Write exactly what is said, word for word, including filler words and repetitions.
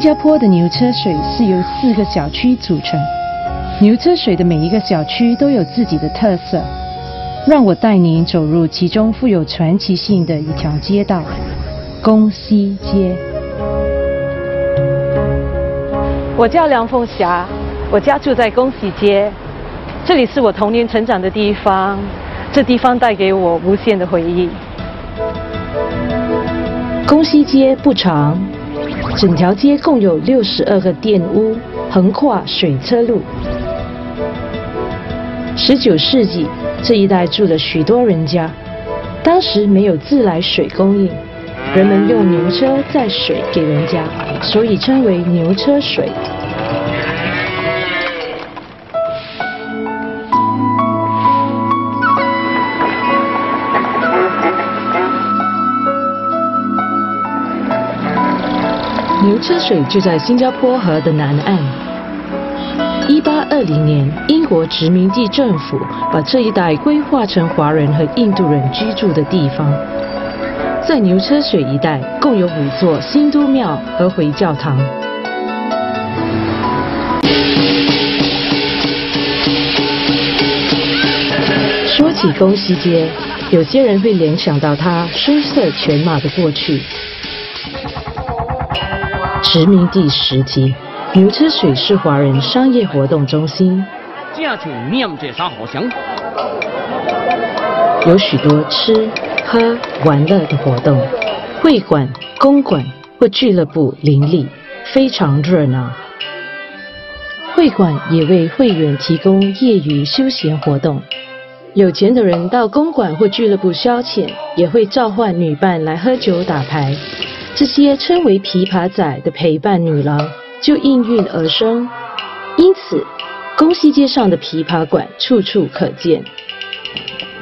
加坡的牛车水是由四个小区组成，牛车水的每一个小区都有自己的特色。让我带您走入其中富有传奇性的一条街道——宫西街。我叫梁凤霞，我家住在宫西街，这里是我童年成长的地方，这地方带给我无限的回忆。宫西街不长，整条街共有六十二个店屋，横跨水车路。十九世纪，这一带住了许多人家，当时没有自来水供应，人们用牛车载水给人家，所以称为牛车水。牛车水就在新加坡河的南岸。一八二零年，英国殖民地政府把这一带规划成华人和印度人居住的地方。在牛车水一带，共有五座新都庙和回教堂。说起宫西街，有些人会联想到它声色犬马的过去。殖民地时期，牛车水是华人商业活动中心，有许多吃、喝、玩乐的活动，会馆、公馆或俱乐部林立，非常热闹。会馆也为会员提供业余休闲活动，有钱的人到公馆或俱乐部消遣，也会召唤女伴来喝酒打牌。这些称为琵琶仔的陪伴女郎就应运而生，因此宫西街上的琵琶馆处处可见。